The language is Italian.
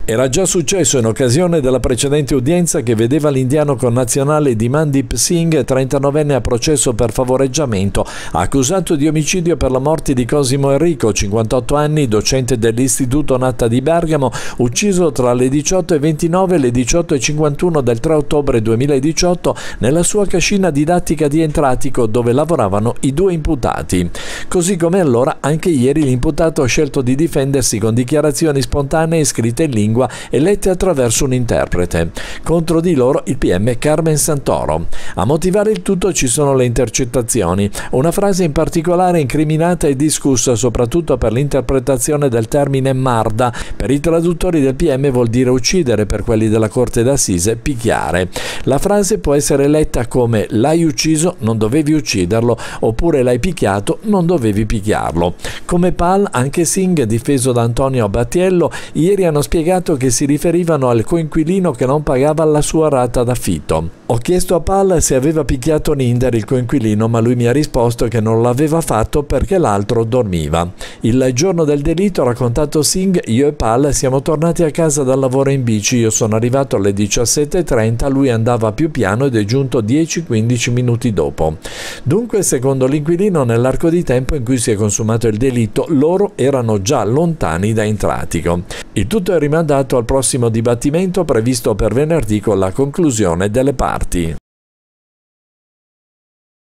Era già successo in occasione della precedente udienza che vedeva l'indiano connazionale di Mandeep Singh, 39enne, a processo per favoreggiamento, accusato di omicidio per la morte di Cosimo Enrico, 58 anni, docente dell'Istituto Natta di Bergamo, ucciso tra le 18:29 e le 18:51 del 3 ottobre 2018 nella sua cascina didattica di Entratico, dove lavoravano i due imputati. Così come allora, anche ieri l'imputato ha scelto di difendersi con dichiarazioni spontanee scritte in lingua e lette attraverso un interprete. Contro di loro il PM Carmen Santoro. A motivare il tutto ci sono le intercettazioni. Una frase in particolare incriminata e discussa soprattutto per l'interpretazione del termine marda. Per i traduttori del PM vuol dire uccidere, per quelli della Corte d'Assise picchiare. La frase può essere letta come l'hai ucciso, non dovevi ucciderlo, oppure l'hai picchiato, non dovevi picchiarlo. Come Pal, anche Singh, difeso da Antonio Battiello, ieri hanno spiegato che si riferivano al coinquilino che non pagava la sua rata d'affitto. Ho chiesto a Pal se aveva picchiato Ninder, il coinquilino, ma lui mi ha risposto che non l'aveva fatto perché l'altro dormiva. Il giorno del delitto, ha raccontato Singh, io e Pal siamo tornati a casa dal lavoro in bici, io sono arrivato alle 17:30, lui andava più piano ed è giunto 10-15 minuti dopo. Dunque, secondo l'inquilino, nell'arco di tempo in cui si è consumato il delitto, loro erano già lontani da Entratico. Il tutto è rimandato al prossimo dibattimento previsto per venerdì con la conclusione delle parti.